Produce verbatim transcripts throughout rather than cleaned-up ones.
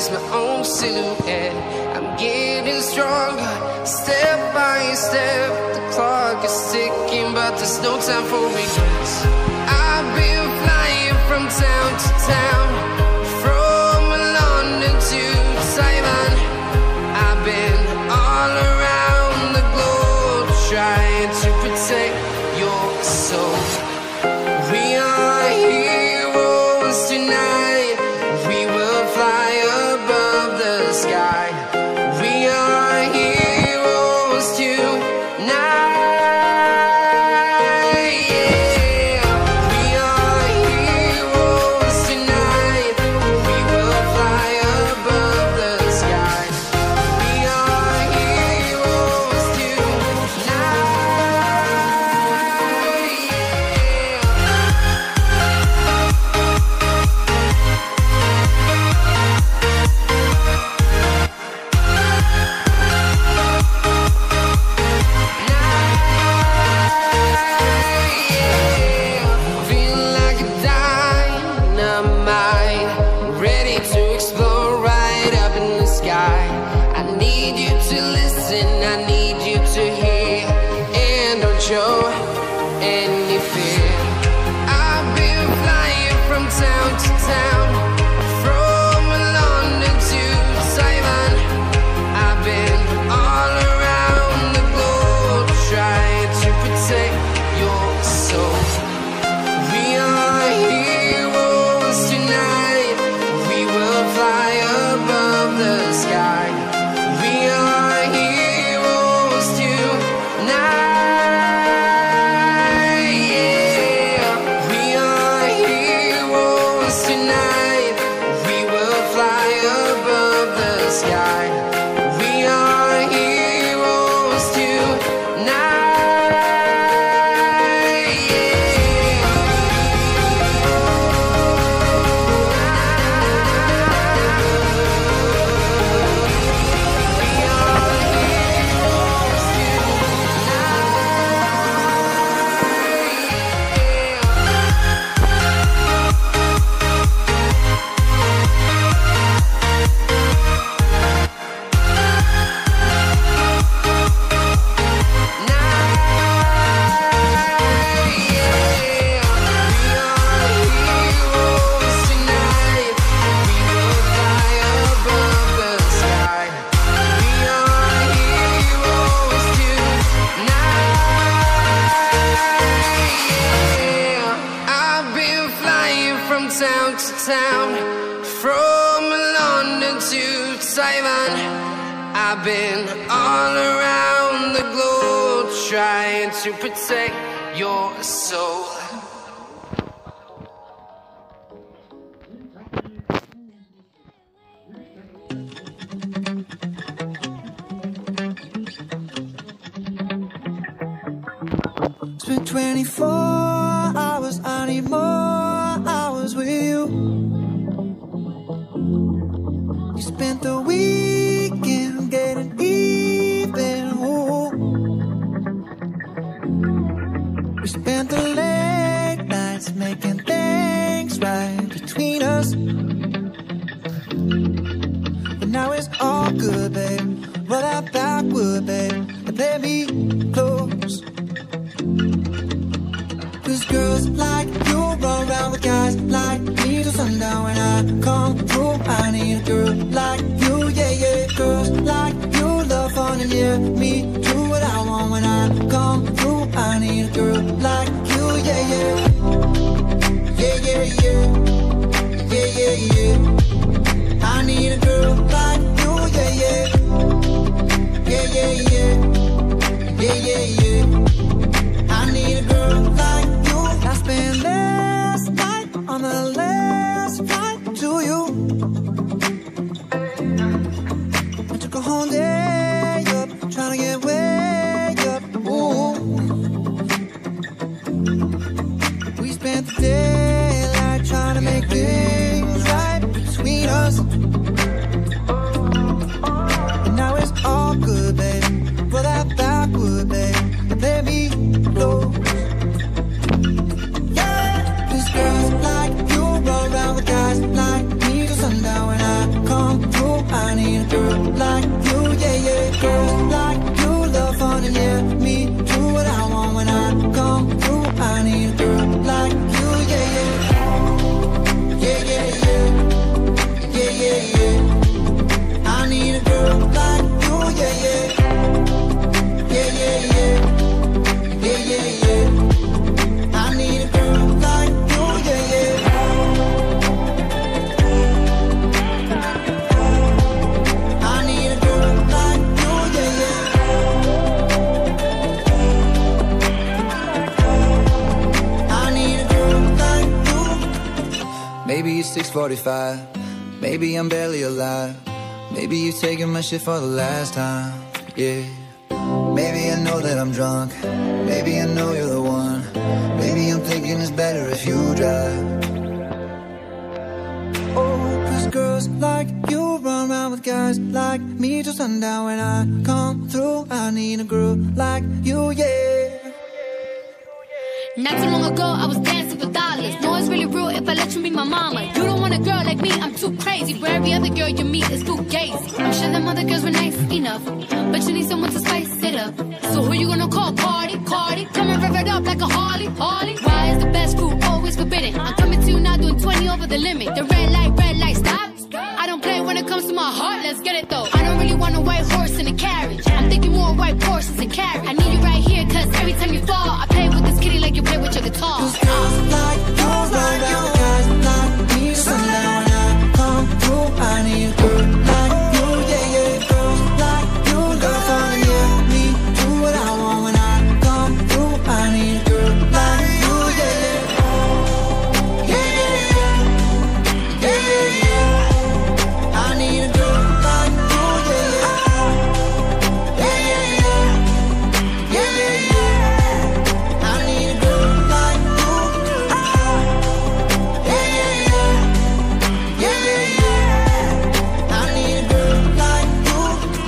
chase my own silhouette. I'm getting stronger, step by step. The clock is ticking, but there's no time for regrets. I've been flying from town to town, from London to Taiwan. I've been all around the globe, trying to protect your soul. We are heroes tonight. We will fly above the sky. We are heroes tonight. Yeah. We are heroes tonight. We will fly above the sky. We are heroes show any fear. I've been flying from town to town, from London to Taiwan. I've been all around the globe, trying to protect your soul. We are heroes tonight. We will fly above the sky. We are heroes tonight. Town to town, from London to Taiwan. I've been all around the globe, trying to protect your soul. It's been twenty-four hours, I need more hours with you. We spent the weekend getting even, ooh. We spent the late nights making things right between us. But now it's all good, babe. Roll that backward, babe, and play me close. Cause girls like you run around with guys like me till sundown. When I come through, I need a girl like you, yeah, yeah. Girls like you love fun and yeah, me do what I want. When I come through, I need a girl like six forty-five. Maybe I'm barely alive. Maybe you're taking my shit for the last time. Yeah. Maybe I know that I'm drunk. Maybe I know you're the one. Maybe I'm thinking it's better if you drive. Oh, cause girls like you run around with guys like me till sundown. When I come through, I need a girl like you, yeah. Not too long ago, I was dancing for dollars. No, it's really real if I let you meet my mama. You don't want a girl like me, I'm too crazy. For every other girl you meet is too gazy. I'm sure them other girls were nice enough, but you need someone to spice it up. So who you gonna call? Cardi, Cardi. Come and rev it up like a Harley, Harley. Why is the best food always forbidden? I'm coming to you now doing twenty over the limit. The red light, red light, stop. I don't play when it comes to my heart, let's get it though. I don't really want a white horse in a carriage. I'm thinking more white horses and carriage. I need you right here, cause every time you fall, I play with this kitty like you play with your guitar. Cause girls like you run around with guys like me till sundown. When I come through, I need a girl like you, yeah, yeah. Girls like you love fun, yeah. Me do what I want when I come through. I need a girl like you, yeah, yeah. Yeah, yeah, yeah. Yeah, yeah, yeah. I need a girl like you, yeah, yeah. Yeah, yeah, yeah. Yeah, yeah, yeah. I need a girl like you. Yeah, yeah, yeah. Yeah, yeah, yeah. I need a girl like you.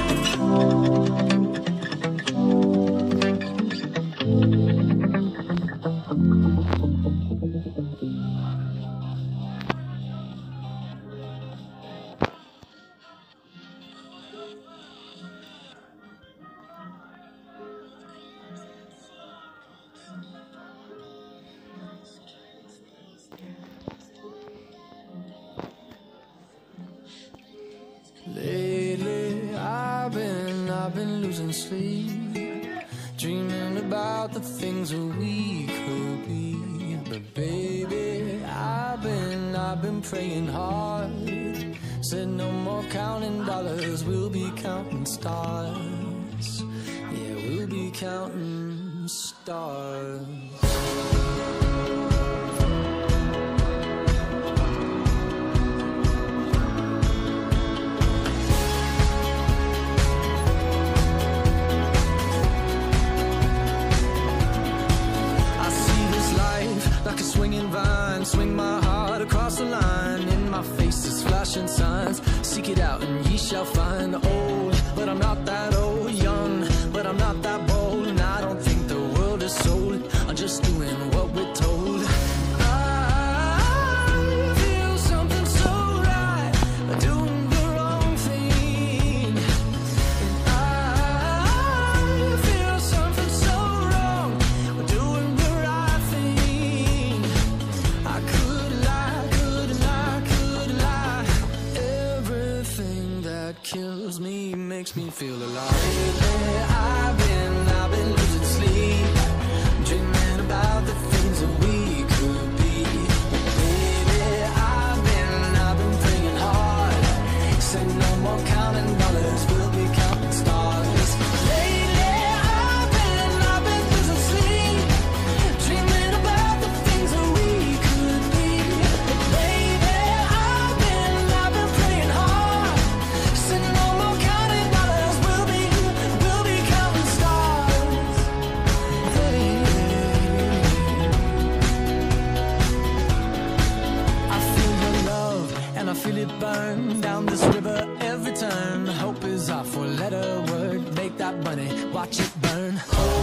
Lately, I've been, I've been losing sleep, dreaming about the things that we could be. But baby, I've been, I've been praying hard. Said no more counting dollars, we'll be counting stars. Yeah, we'll be counting stars. Like a swinging vine, swing my heart across the line. In my face is flashing signs. Seek it out and ye shall find. Old, but I'm not that old. Young, but I'm not that bold. And I don't think the world is sold. I'm just doing what we're told. I feel something so right, doing the wrong thing. And I feel something so wrong, doing the right thing. I could lie, could lie, could lie. Everything that kills me makes me feel alive. Lately, I've been, I've been losing sleep, dreaming about the things that we could be. Baby, I've been, I've been praying hard. Say no more counting dollars, we'll be counting stars. Lately, I've been, I've been losing sleep, dreaming about the things that we could be. Baby, I've been, I've been praying hard. Say no more counting dollars, we'll be, we'll be counting stars. Hey. I feel your love and I feel it burn down this river every turn. Hope is our four-letter word. Make that money, watch it burn.